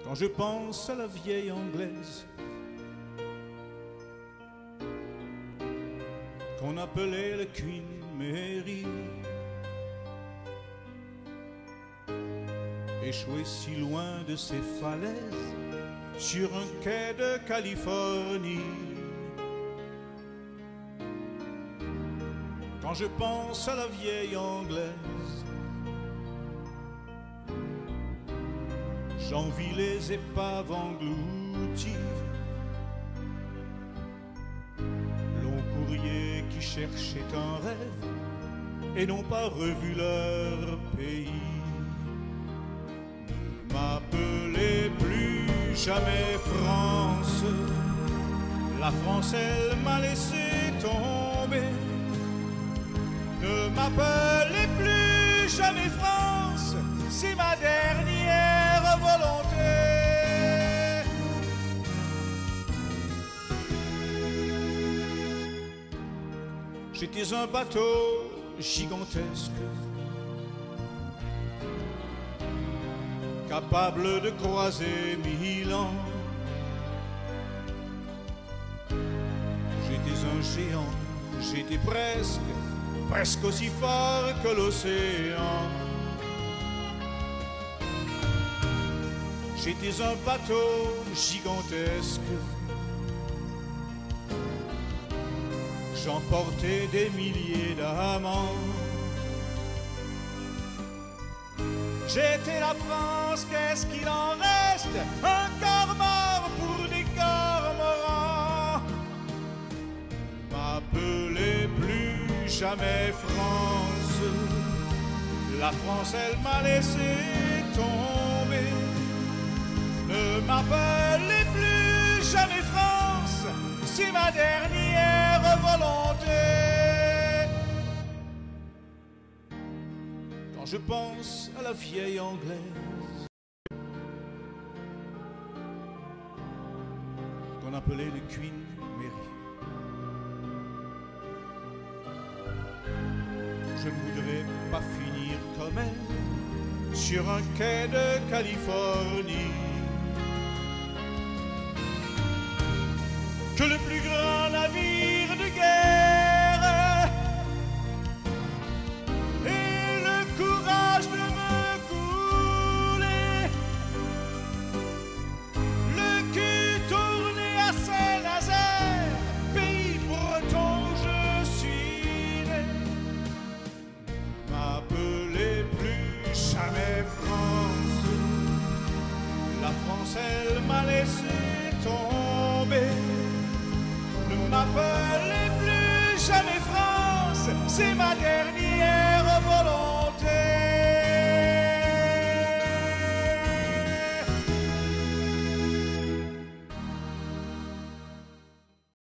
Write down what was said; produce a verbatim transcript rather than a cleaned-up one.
Quand je pense à la vieille anglaise qu'on appelait la Queen Mary, échouée si loin de ses falaises sur un quai de Californie. Quand je pense à la vieille anglaise, j'envie les épaves englouties, long courrier qui cherchait un rêve et n'ont pas revu leur pays. Ne m'appelez plus jamais France, la France elle m'a laissé tomber. Ne m'appelez plus jamais France, c'est ma dernière volonté. J'étais un bateau gigantesque, capable de croiser mille ans. J'étais un géant, j'étais presque, presque aussi fort que l'océan. J'étais un bateau gigantesque, j'emportais des milliers d'amants. J'étais la France, qu'est-ce qu'il en reste? Un corps mort pour des cormorans. M'appelez plus jamais France, la France elle m'a laissé tomber. Ne m'appelez plus jamais France, c'est ma dernière volonté. Quand je pense à la vieille anglaise qu'on appelait le Queen Mary, je ne voudrais pas finir comme elle sur un quai de Californie. Que le plus grand navire de guerre ait le courage de me couler, le cul tourné à Saint-Nazaire, pays breton où je suis né. M'appelez plus jamais France, la France elle m'a laissé tomber. Ne m'appelez plus jamais France, c'est ma dernière